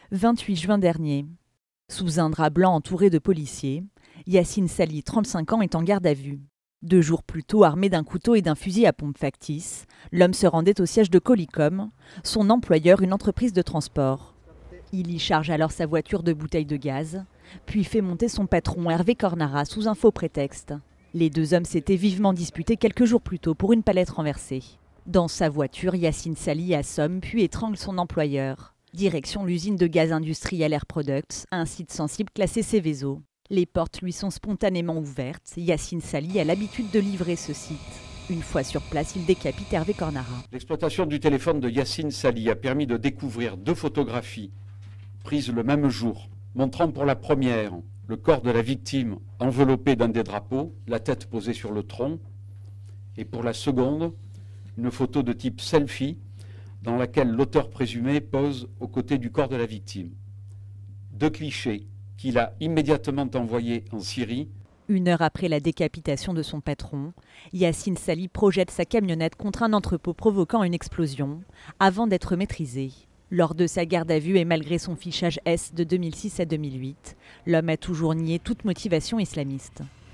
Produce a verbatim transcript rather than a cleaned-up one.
vingt-huit juin dernier. Sous un drap blanc entouré de policiers, Yacine Sali, trente-cinq ans, est en garde à vue. Deux jours plus tôt, armé d'un couteau et d'un fusil à pompe factice, l'homme se rendait au siège de Colicom, son employeur, une entreprise de transport. Il y charge alors sa voiture de bouteilles de gaz, puis fait monter son patron Hervé Cornara sous un faux prétexte. Les deux hommes s'étaient vivement disputés quelques jours plus tôt pour une palette renversée. Dans sa voiture, Yacine Sali assomme puis étrangle son employeur. Direction l'usine de gaz industriel Air Products, un site sensible classé Seveso. Les portes lui sont spontanément ouvertes. Yacine Sali a l'habitude de livrer ce site. Une fois sur place, il décapite Hervé Cornara. L'exploitation du téléphone de Yacine Sali a permis de découvrir deux photographies prises le même jour, montrant pour la première le corps de la victime enveloppé d'un des drapeaux, la tête posée sur le tronc, et pour la seconde, une photo de type selfie dans laquelle l'auteur présumé pose aux côtés du corps de la victime. Deux clichés qu'il a immédiatement envoyés en Syrie. Une heure après la décapitation de son patron, Yacine Sali projette sa camionnette contre un entrepôt provoquant une explosion avant d'être maîtrisé. Lors de sa garde à vue et malgré son fichage S de deux mille six à deux mille huit, l'homme a toujours nié toute motivation islamiste.